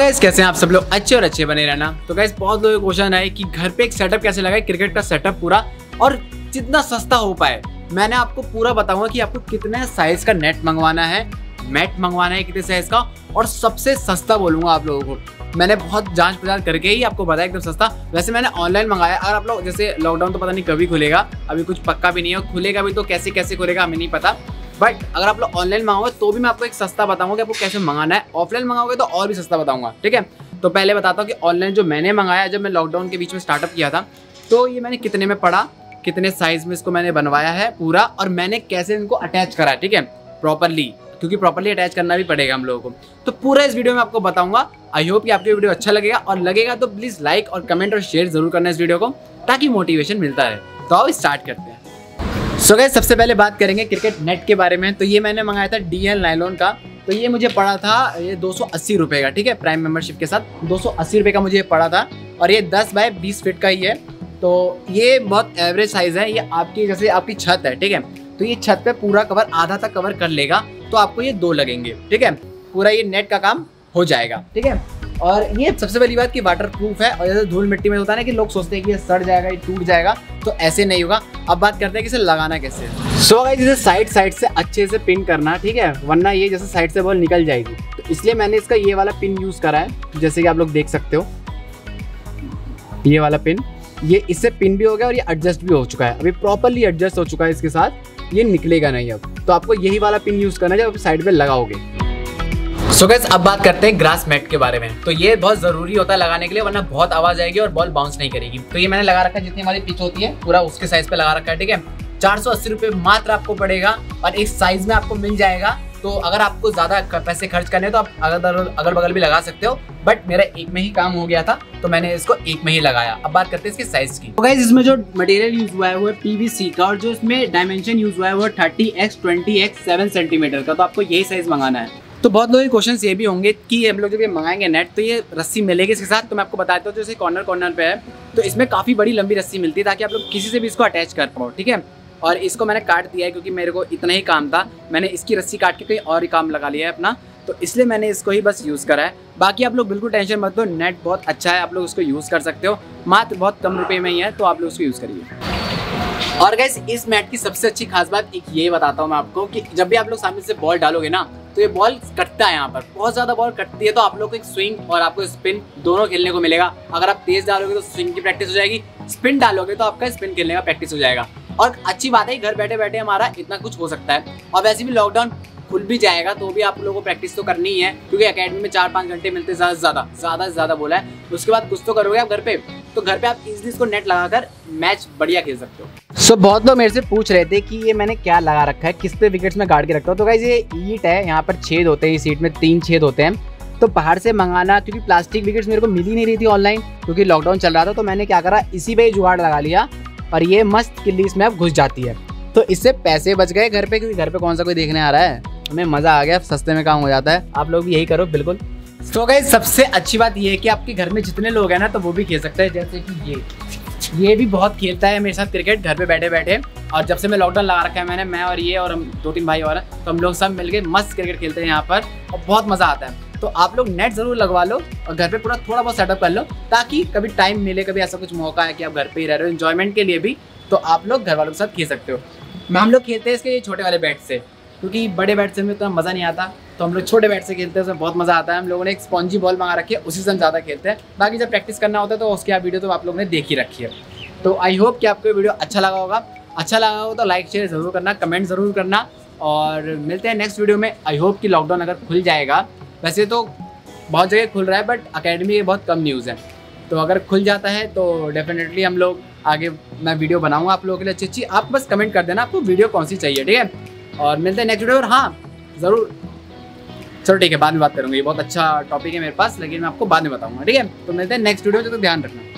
Guys कैसे हैं आप सब लोग, अच्छे और अच्छे बने रहना। तो गाइस बहुत लोगों का क्वेश्चन है कि घर पे एक सेटअप कैसे लगाए, क्रिकेट का सेटअप पूरा और जितना सस्ता हो पाए। मैंने आपको पूरा बताऊंगा कि आपको कितने साइज का नेट मंगवाना है, मैट मंगवाना है कितने साइज का, और सबसे सस्ता बोलूंगा आप लोगों को। मैंने बहुत जांच पड़ताल करके ही आपको बताया एकदम सस्ता। वैसे मैंने ऑनलाइन मंगाया। अगर आप लोग जैसे लॉकडाउन तो पता नहीं कभी खुलेगा, अभी कुछ पक्का भी नहीं है, खुलेगा भी तो कैसे कैसे खुलेगा हमें नहीं पता। बट अगर आप लोग ऑनलाइन मंगाओगे तो भी मैं आपको एक सस्ता बताऊंगा कि आपको कैसे मंगाना है। ऑफलाइन मंगाओगे तो और भी सस्ता बताऊंगा, ठीक है। तो पहले बताता हूँ कि ऑनलाइन जो मैंने मंगाया, जब मैं लॉकडाउन के बीच में स्टार्टअप किया था, तो ये मैंने कितने में पड़ा, कितने साइज में इसको मैंने बनवाया है पूरा, और मैंने कैसे इनको अटैच करा है, ठीक है, प्रॉपरली, क्योंकि प्रॉपरली अटैच करना भी पड़ेगा हम लोगों को। तो पूरा इस वीडियो में आपको बताऊंगा। आई होप कि आपको वीडियो अच्छा लगेगा, और लगेगा तो प्लीज लाइक और कमेंट और शेयर जरूर करना इस वीडियो को, ताकि मोटिवेशन मिलता रहे। तो आओ स्टार्ट करते हैं। सो गाइस सबसे पहले बात करेंगे क्रिकेट नेट के बारे में। तो ये मैंने मंगाया था DL नायलॉन का। तो ये मुझे पड़ा था ये 280 रुपये का, ठीक है, प्राइम मेंबरशिप के साथ 280 रुपये का मुझे पड़ा था। और ये 10 बाय 20 फीट का ही है। तो ये बहुत एवरेज साइज़ है। ये आपकी जैसे आपकी छत है, ठीक है, तो ये छत पे पूरा कवर आधा तक कवर कर लेगा। तो आपको ये 2 लगेंगे, ठीक है, पूरा ये नेट का काम हो जाएगा, ठीक है। और ये सबसे पहली बात कि वाटर प्रूफ है। और जैसे धूल मिट्टी में होता है ना कि लोग सोचते हैं कि ये सड़ जाएगा, ये टूट जाएगा, तो ऐसे नहीं होगा। अब बात करते हैं कि इसे लगाना कैसे है। सो गाइस इसे साइड से अच्छे से पिन करना, ठीक है, वरना ये जैसे साइड से बॉल निकल जाएगी। तो इसलिए मैंने इसका ये वाला पिन यूज़ करा है, जैसे कि आप लोग देख सकते हो, ये वाला पिन। ये इससे पिन भी हो गया और ये एडजस्ट भी हो चुका है, अभी प्रॉपरली एडजस्ट हो चुका है इसके साथ, ये निकलेगा नहीं अब। तो आपको यही वाला पिन यूज़ करना है जब आप साइड पे लगाओगे। सो गाइस अब बात करते हैं ग्रास मैट के बारे में। तो ये बहुत ज़रूरी होता है लगाने के लिए, वरना बहुत आवाज़ आएगी और बॉल बाउंस नहीं करेगी। तो ये मैंने लगा रखा है, जितनी हमारी पिच होती है पूरा उसके साइज पे लगा रखा है, ठीक है। 480 रुपये मात्र आपको पड़ेगा, और एक साइज में आपको मिल जाएगा। तो अगर आपको ज़्यादा पैसे खर्च करने तो आप अगल बगल भी लगा सकते हो, बट मेरा एक में ही काम हो गया था, तो मैंने इसको एक में ही लगाया। अब बात करते हैं इसके साइज की। तो गाइस इसमें जो मटेरियल यूज हुआ है वो है PVC का, और जो इसमें डायमेंशन यूज हुआ है वो है 30x 20x 7 सेंटीमीटर का। तो आपको यही साइज मंगाना है। तो बहुत लोगों के क्वेश्चन ये भी होंगे कि हम लोग जब ये मंगाएंगे नेट, तो ये रस्सी मिलेगी इसके साथ। तो मैं आपको बताता हूँ, जैसे कॉर्नर पे है, तो इसमें काफ़ी बड़ी लंबी रस्सी मिलती है, ताकि आप लोग किसी से भी इसको अटैच कर पाओ, ठीक है। और इसको मैंने काट दिया है, क्योंकि मेरे को इतना ही काम था। मैंने इसकी रस्सी काट के कहीं और ही काम लगा लिया है अपना, तो इसलिए मैंने इसको ही बस यूज़ करा है। बाकी आप लोग बिल्कुल टेंशन मत लो, नेट बहुत अच्छा है, आप लोग उसको यूज़ कर सकते हो, मात्र बहुत कम रुपये में ही है, तो आप लोग उसको यूज़ करिए। और गाइस इस मैट की सबसे अच्छी खास बात एक ये बताता हूँ मैं आपको, कि जब भी आप लोग सामने से बॉल डालोगे ना, तो ये बॉल कटता है, यहाँ पर बहुत ज़्यादा बॉल कटती है। तो आप लोग को एक स्विंग और आपको स्पिन दोनों खेलने को मिलेगा। अगर आप तेज़ डालोगे तो स्विंग की प्रैक्टिस हो जाएगी, स्पिन डालोगे तो आपका स्पिन खेलने का प्रैक्टिस हो जाएगा। और अच्छी बात है, घर बैठे बैठे हमारा इतना कुछ हो सकता है। और वैसे भी लॉकडाउन खुल भी जाएगा तो भी आप लोगों को प्रैक्टिस तो करनी ही है, क्योंकि एकेडमी में 4-5 घंटे मिलते हैं ज़्यादा से ज़्यादा बोला है। उसके बाद कुछ तो करोगे आप घर पे, तो घर पे आप इजीली इसको नेट लगाकर मैच बढ़िया खेल सकते हो। सो बहुत लोग मेरे से पूछ रहे थे कि ये मैंने क्या लगा रखा है, किस पे विकेट्स में गाड़ के रखता हूँ। तो गाइस ये ईंट है, यहाँ पर छेद होते हैं, इस ईंट में 3 छेद होते हैं। तो बाहर से मंगाना, क्योंकि प्लास्टिक विकेट्स मेरे को मिल ही नहीं रही थी ऑनलाइन, क्योंकि लॉकडाउन चल रहा था। तो मैंने क्या करा, इसी पे ही जुगाड़ लगा लिया, और ये मस्त किल्ली इसमें अब घुस जाती है। तो इससे पैसे बच गए घर पे, क्योंकि घर पे कौन सा कोई देखने आ रहा है, हमें मज़ा आ गया, सस्ते में काम हो जाता है। आप लोग भी यही करो बिल्कुल। तो गाइस सबसे अच्छी बात ये है कि आपके घर में जितने लोग हैं ना, तो वो भी खेल सकते हैं। जैसे कि ये भी बहुत खेलता है मेरे साथ क्रिकेट घर पे बैठे बैठे। और जब से मैं लॉकडाउन लगा रखा है मैंने, मैं और ये और हम 2-3 भाई और हैं, तो हम लोग सब मिलके मस्त क्रिकेट खेलते हैं यहाँ पर, और बहुत मज़ा आता है। तो आप लोग नेट ज़रूर लगवा लो और घर पे पूरा थोड़ा बहुत सेटअप कर लो, ताकि कभी टाइम मिले, कभी ऐसा कुछ मौका है कि आप घर पे ही रह रहे हो एंजॉयमेंट के लिए भी, तो आप लोग घर वालों के साथ खेल सकते हो। हम लोग खेलते हैं इसके छोटे वाले बैट से, क्योंकि बड़े बैट से हमें उतना मज़ा नहीं आता। तो हम लोग छोटे बैट से खेलते हैं, उसमें बहुत मज़ा आता है। हम लोगों ने एक स्पॉन्जी बॉल मंगा रखी है, उसी से हम ज़्यादा खेलते हैं। बाकी जब प्रैक्टिस करना होता है तो उसकी आप वीडियो तो आप लोगों ने देखी रखी है। तो आई होप कि आपको वीडियो अच्छा लगा होगा। अच्छा लगा हो तो लाइक शेयर ज़रूर करना, कमेंट ज़रूर करना, और मिलते हैं नेक्स्ट वीडियो में। आई होप कि लॉकडाउन अगर खुल जाएगा, वैसे तो बहुत जगह खुल रहा है, बट अकेडमी के बहुत कम न्यूज़ है। तो अगर खुल जाता है तो डेफिनेटली हम लोग आगे मैं वीडियो बनाऊंगा आप लोगों के लिए अच्छी। आप बस कमेंट कर देना आपको वीडियो कौन सी चाहिए, ठीक है। और मिलते हैं नेक्स्ट वीडियो। और हाँ ज़रूर, चलो ठीक है, बाद में बात करूँगी। ये बहुत अच्छा टॉपिक है मेरे पास, लेकिन मैं आपको बाद में बताऊँगा, ठीक है। तो मिलते हैं नेक्स्ट वीडियो में, तो ध्यान रखना।